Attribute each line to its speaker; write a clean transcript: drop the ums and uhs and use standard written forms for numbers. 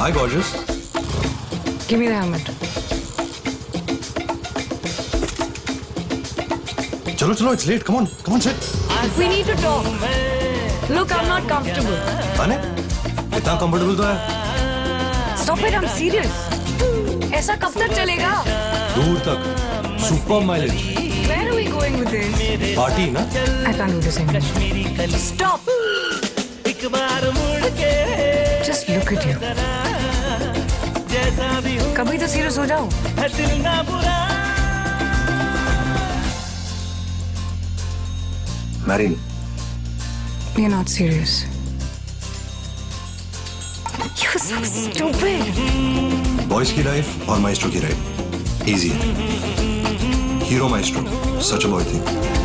Speaker 1: Hi, gorgeous.
Speaker 2: Give me the helmet.
Speaker 1: Chalo, chalo, it's late. Come on, sit.
Speaker 2: We need to talk. Look, I'm not comfortable.
Speaker 1: Ane? इतना comfortable तो है.
Speaker 2: Stop it, I'm serious. ऐसा कब तक चलेगा?
Speaker 1: दूर तक. Super mileage.
Speaker 2: Where are we going with this?
Speaker 1: Party, na?
Speaker 2: I can't do this anymore. Stop. Just look at you. कभी तो serious हो जाओ.
Speaker 1: Marry me.
Speaker 2: You're not serious. You're so stupid.
Speaker 1: Boys की life और Maestro की life. Easy. Hero Maestro. Such a boy thing.